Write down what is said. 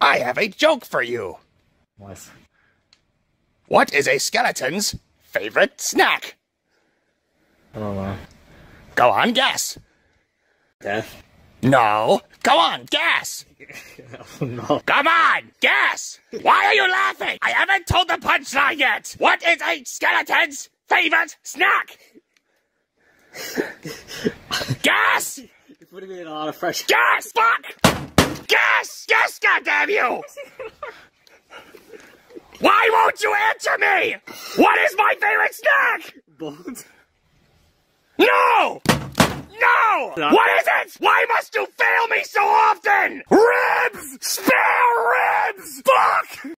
I have a joke for you. What? What is a skeleton's favorite snack? I don't know. Go on, guess. Death? No. Go on, guess. Oh no. Come on, guess. Why are you laughing? I haven't told the punchline yet. What is a skeleton's favorite snack? Guess. You're putting me in a lot of pressure. Guess. Fuck. Guess. Guess. Goddamn you. Why won't you answer me? What is my favorite snack? Bones? No! No! What is it? Why must you fail me so often? Ribs! Spare ribs! Fuck!